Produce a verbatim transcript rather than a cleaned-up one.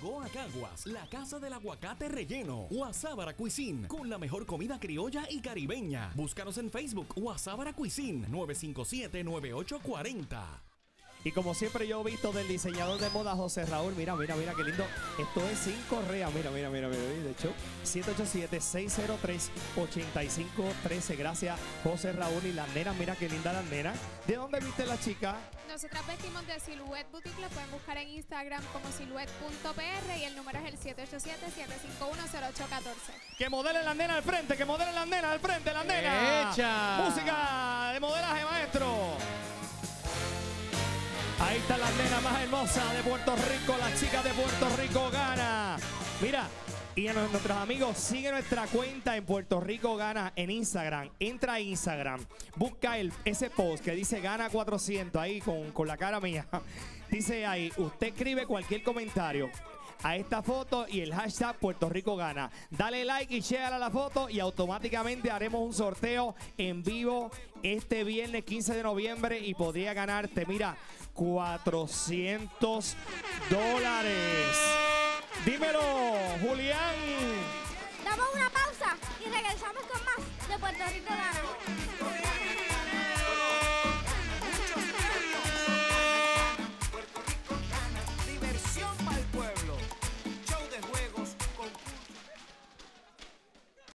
Llegó a Caguas, la casa del aguacate relleno. Guasábara Cuisine, con la mejor comida criolla y caribeña. Búscanos en Facebook, Guasábara Cuisine, nueve cinco siete, nueve ocho cuatro cero. Y como siempre yo he visto del diseñador de moda José Raúl, mira, mira, mira qué lindo. Esto es sin correa, mira, mira, mira, mira, de hecho, siete ocho siete, seis cero tres, ocho cinco uno tres. Gracias, José Raúl. Y las nenas, mira qué linda las nenas. ¿De dónde viste la chica? Nosotras vestimos de Silhouette Boutique, lo pueden buscar en Instagram como silhouette punto p r y el número es el siete ocho siete, siete cinco uno, cero ocho uno cuatro. Que modelen las nenas al frente, que modelen las nenas al frente, las nenas. ¡Echa! Música de modelaje, maestro. Ahí está la nena más hermosa de Puerto Rico, la chica de Puerto Rico Gana. Mira, y a nuestros amigos, sigue nuestra cuenta en Puerto Rico Gana en Instagram. Entra a Instagram, busca el, ese post que dice Gana cuatrocientos ahí con, con la cara mía. Dice ahí, usted escribe cualquier comentario a esta foto y el hashtag Puerto Rico Gana. Dale like y share a la foto y automáticamente haremos un sorteo en vivo este viernes quince de noviembre y podría ganarte, mira, cuatrocientos dólares. Dímelo, Julián. Damos una pausa y regresamos con más de Puerto Rico Gana.